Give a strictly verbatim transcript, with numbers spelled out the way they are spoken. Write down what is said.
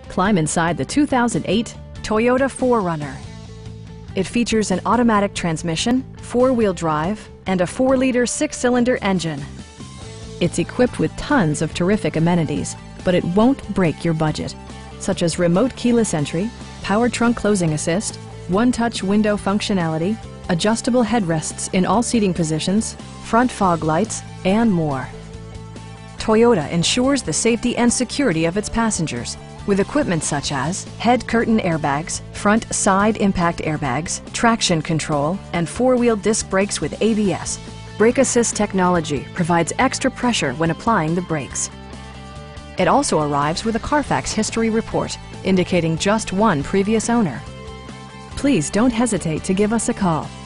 Climb inside the two thousand eight Toyota four runner. It features an automatic transmission, four-wheel drive, and a four liter six-cylinder engine. It's equipped with tons of terrific amenities, but it won't break your budget, such as remote keyless entry, power trunk closing assist, one-touch window functionality, adjustable headrests in all seating positions, front fog lights, and more. Toyota ensures the safety and security of its passengers with equipment such as head curtain airbags, front side impact airbags, traction control, and four-wheel disc brakes with A B S. Brake Assist technology provides extra pressure when applying the brakes. It also arrives with a Carfax history report, indicating just one previous owner. Please don't hesitate to give us a call.